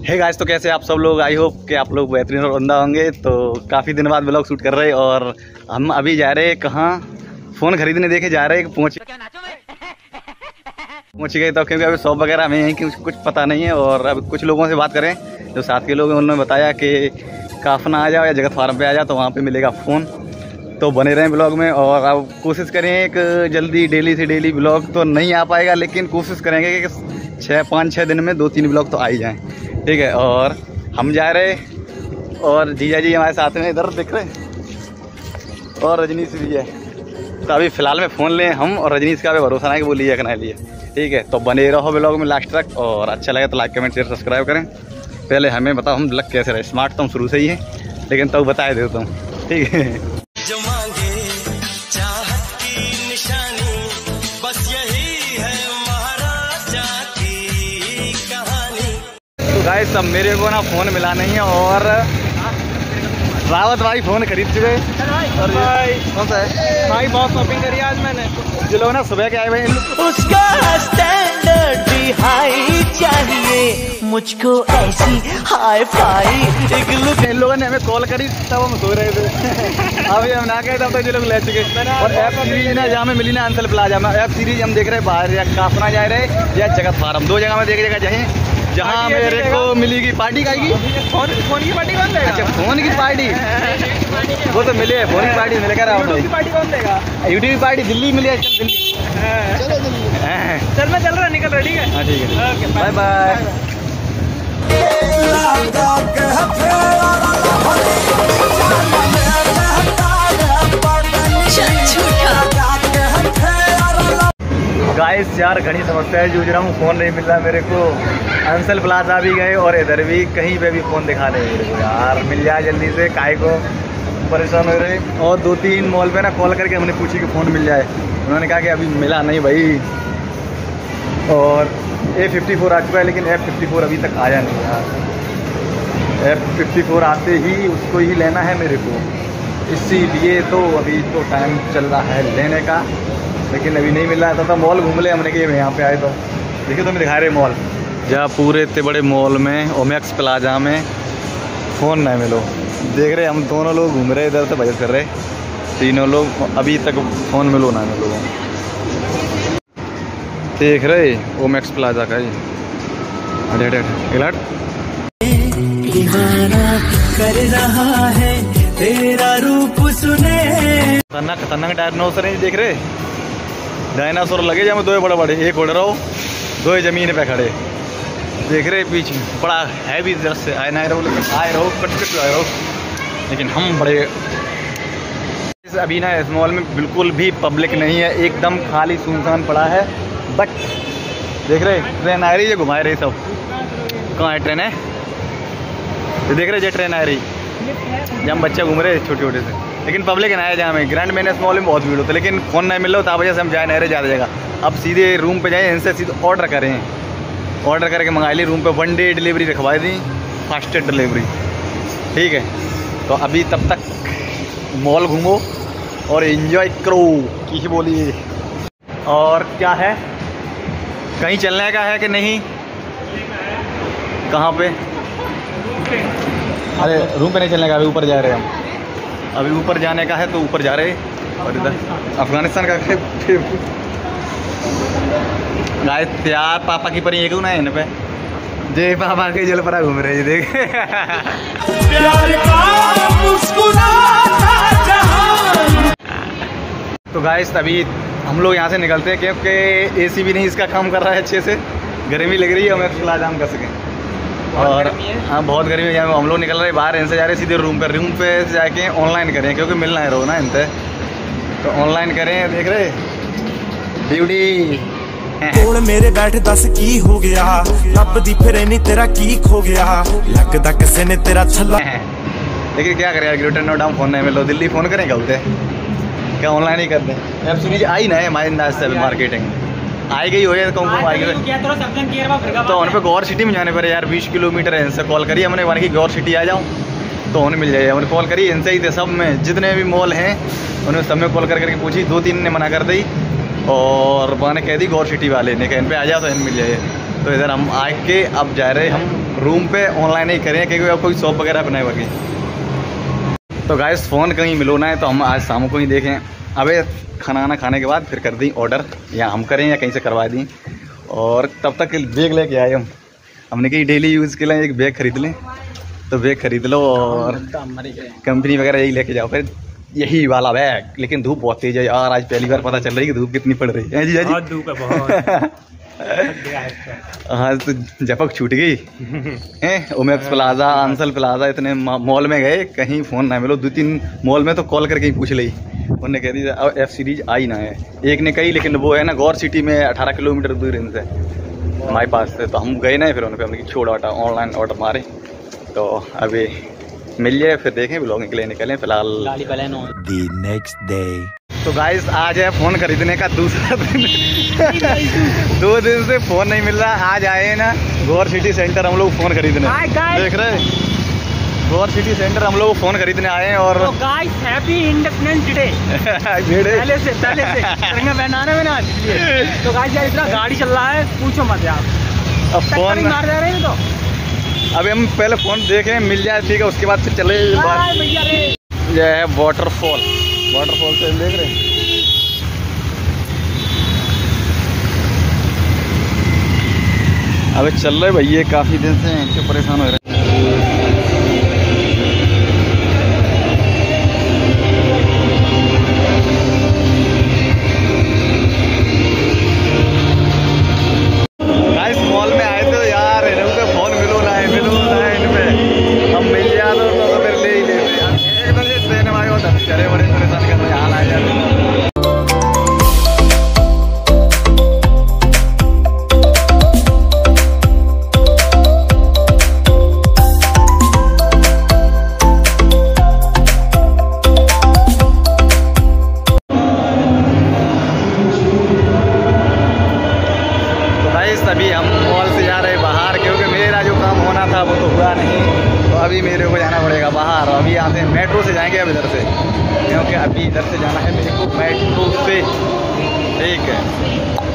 Hey guys, तो कैसे आप सब लोग। आई होप कि आप लोग बेहतरीन और उम्दा होंगे। तो काफ़ी दिन बाद व्लॉग शूट कर रहे हैं और हम अभी जा रहे हैं कहाँ, फ़ोन खरीदने देखे जा रहे हैं। पहुँच गए तो क्योंकि अभी शॉप वगैरह हमें यहीं कुछ पता नहीं है। और अब कुछ लोगों से बात करें जो साथ के लोग हैं, उन्होंने बताया कि काफना आ जाओ या जगत फार्म पे आ जाओ तो वहाँ पे मिलेगा फ़ोन। तो बने रहें ब्लॉग में और अब कोशिश करें एक जल्दी डेली से डेली ब्लॉग तो नहीं आ पाएगा, लेकिन कोशिश करेंगे कि 5-6 दिन में 2-3 ब्लॉग तो आ ही जाएँ, ठीक है। और हम जा रहे और जीजा जी हमारे साथ में इधर दिख रहे और रजनीश भी है। तो अभी फ़िलहाल में फ़ोन लें हम, और रजनीश का भी भरोसा नहीं कि वो लिए कि नहीं लिए, ठीक है। तो बने रहो ब्लॉग में लास्ट तक, और अच्छा लगे तो लाइक कमेंट शेयर सब्सक्राइब करें। पहले हमें बताओ हम लग कैसे रहे। स्मार्ट तो हम शुरू से ही हैं, लेकिन तो बताए देता हूँ, ठीक है। जो मांगे चाहत की निशानी, बस यही है महाराजा की कहानी। तो गाइस, सब मेरे को ना फ़ोन मिला नहीं है और रावत भाई फ़ोन खरीद चुके। और भाई कौन सा है भाई, बहुत शॉपिंग करी आज मैंने। जो लोग ना सुबह के आए भाई, उसका स्टैंडर्ड भी हाई चाहिए, मुझको ऐसी हाई फाई एक लुक। इन लोगों ने हमें कॉल करी तब हम सो रहे थे। अभी हम ना गए तब तक ये लोग ले चुके। और ऐप सीरीज ना जहाँ में मिली ना अंसल प्लाजा में, ऐप सीरीज हम देख रहे हैं बाहर, या काफना जा रहे या जगत फार्म, 2 जगह में देख जगह जाए जहाँ मेरे को मिलेगी पार्टी। खाएगी फोन की पार्टी कौन देगा? अच्छा, फोन की पार्टी वो तो मिले, फोन की पार्टी मिलेगा। यूट्यूब की पार्टी कौन देगा? यूट्यूब की पार्टी दिल्ली मिली है। चल दिल्ली, चल मैं चल रहा, निकल रहा, ठीक है। हाँ ठीक है, बाय बाय। गाइस यार, घनी समस्या है, जूझ रहा हूँ, फ़ोन नहीं मिल रहा मेरे को। अंसल प्लाजा भी गए और इधर भी कहीं पे भी फ़ोन दिखा नहीं मेरे को। यार मिल जाए जल्दी से, काहे को परेशान हो रहे। और 2-3 मॉल पे ना कॉल करके हमने पूछी कि फ़ोन मिल जाए, उन्होंने कहा कि अभी मिला नहीं भाई। और A54 आ चुका है, लेकिन F54 अभी तक आया नहीं यार। F54 आते ही उसको ही लेना है मेरे को, इसीलिए तो अभी तो टाइम चल रहा है लेने का, लेकिन अभी नहीं मिल रहा था। मॉल घूम ले हमने कि यहाँ पे आए तो देखिए, तो मैं दिखा रहे मॉल, जहाँ पूरे इतने बड़े मॉल में ओमेक्स प्लाजा में फ़ोन नहीं मिलो। देख रहे हम दोनों लोग घूम रहे, इधर से बजट कर रहे, तीनों लोग अभी तक फ़ोन मिलो ना मिलो। देख रहे ओमेक्स प्लाजा का ही कर रहा है तेरा रूप सुने। खतरनाक डायनासोर नहीं देख रहे, डायनासोर लगे जहाँ में 2 बड़े, एक उड़ रहा हो, 2 जमीन पे खड़े। देख रहे पीछे बड़ा हैवी दृश्य, आए रहो कट आए रहो, लेकिन हम बड़े। अभी ना इस मॉल में बिल्कुल भी पब्लिक नहीं है, एकदम खाली सुनसान पड़ा है। बट देख रहे ट्रेन आ रही है, घुमा रही सब। कहाँ है ट्रेन? है देख रहे, जो ट्रेन आ रही जहाँ बच्चे घूम रहे छोटे छोटे से, लेकिन पब्लिक ना है। जहाँ में ग्रैंड मेनस मॉल में बहुत भीड़ होती है, लेकिन फ़ोन नहीं मिल रहा, तो वजह से हम जाए नहीं रहे ज़्यादा जगह। अब सीधे रूम पे जाए, इनसे सीधे ऑर्डर करें, ऑर्डर करके मंगा ली रूम पे। 1 डे डिलीवरी रखवा दी, फास्टेस्ट डिलीवरी, ठीक है। तो अभी तब तक मॉल घूमो और एंजॉय करो, किसी बोलिए। और क्या है, कहीं चलने का है कि नहीं? कहाँ पे? अरे रूम पे नहीं चलने का, अभी ऊपर जा रहे हैं हम। अभी ऊपर जाने का है तो ऊपर जा रहे हैं। और इधर अफगानिस्तान का गाइस यार, पापा की परी एक ना है इन पे, जे पापा के जल पर घूम रहे देख। तो गाइस अभी हम लोग यहाँ से निकलते हैं, क्योंकि AC भी नहीं इसका काम कर रहा है अच्छे से, गर्मी लग रही है, हमें प्लाजा हम कर सकें। और हाँ बहुत गर्मी है। हम लोग निकल रहे बाहर, इनसे जा रहे सीधे रूम पे जाके ऑनलाइन करें, क्योंकि मिलना है रो ना इनसे, तो ऑनलाइन करें। देख रहे ब्यूटी कोल मेरे बैठ दस की हो गया, लभदी फिरे नहीं तेरा की खो गया, लगदा किसे ने तेरा छल्ला। लेकिन क्या करें यार, ग्रेटर नोएडा में फ़ोन नहीं मिलो, दिल्ली फ़ोन करें क्या बोलते, क्या ऑनलाइन ही कर दें। ऐप सीरीज आई ना है हमारे अंदाज से, मार्केटिंग आई गई हो या कौन आई गई, तो उन पर गौर सिटी में जाने पर यार 20 किलोमीटर है। इनसे कॉल करी हमने, वन की गौर सिटी आ जाऊँ तो उन्हें मिल जाएगा। हमने कॉल करी, इनसे ही थे सब में, जितने भी मॉल हैं उन्होंने सब में कॉल करके पूछी, 2-3 ने मना कर दी, और मैंने कह दी गौर सिटी वाले ने कह इन पे आ जाओ तो इन मिल जाए। तो इधर हम आके अब जा रहे हम रूम पे ऑनलाइन ही करें क्योंकि अब कोई शॉप वगैरह बनाए बाकी। तो गाइस फ़ोन कहीं मिलो ना है तो हम आज शाम को ही देखें। अबे खाना खाने के बाद फिर कर दी ऑर्डर, या हम करें या कहीं से करवा दी। और तब तक बैग लेके आए हमने कहीं डेली यूज़ के लिए एक बैग खरीद लें, तो बैग खरीद लो और कंपनी वगैरह यही लेके जाओ फिर, यही वाला बैग। लेकिन धूप बहुत तेज है यार, आज पहली बार पता चल रही है कि धूप कितनी पड़ रही है। जी बहुत धूप है बहुत। हाँ तो झपक छूट गई। ओमेक्स प्लाजा, आंसल प्लाजा, इतने मॉल में गए कहीं फ़ोन ना मिलो। 2-3 मॉल में तो कॉल करके ही पूछ ली, उन्होंने कह दी F सीरीज आई ना है। एक ने कही लेकिन वो है ना गौर सिटी में 18 किलोमीटर दूर इनसे हमारे पास से, तो हम गए ना फिर उन्होंने हमने छोड़ा हटा ऑनलाइन ऑर्डर मारे। तो अभी मिल जाए फिर देखें, ब्लॉगिंग के लिए निकलें फिलहाल। The next day. तो गाइस आज है फ़ोन खरीदने का दूसरा दिन। 2 दिन से फ़ोन नहीं मिल रहा। आज आए ना गौर सिटी सेंटर हम लोग फ़ोन खरीदने, देख रहे गौर सिटी सेंटर हम लोग फ़ोन खरीदने आए हैं। और गाइस हैप्पी इंडिपेंडेंस डे। पहले से बनाने में ना, तो गाइस यार इतना गाड़ी चल रहा है पूछो मत यार। अब फ़ोन मार जा रहे हैं तो अभी हम पहले फ़ोन देखें मिल जाए ठीक है, उसके बाद फिर चले। यह है वाटरफॉल से देख रहे हैं। अबे चल रहे भैया काफ़ी दिन से इनसे परेशान हो रहे हैं। मॉल में आए तो यार इनके फ़ोन मिलो ना इनमें हम मिल जाए तो फिर ले ही लेते यार। एक बार ट्रेन में आए हो चले बड़े परेशान कर रहे हाल आ जाते। अभी हम मॉल से जा रहे हैं बाहर, क्योंकि मेरा जो काम होना था वो तो हुआ नहीं, तो अभी मेरे को जाना पड़ेगा बाहर। अभी आते हैं मेट्रो से जाएंगे अब इधर से, क्योंकि अभी इधर से जाना है मेरे को मेट्रो से। ठीक है।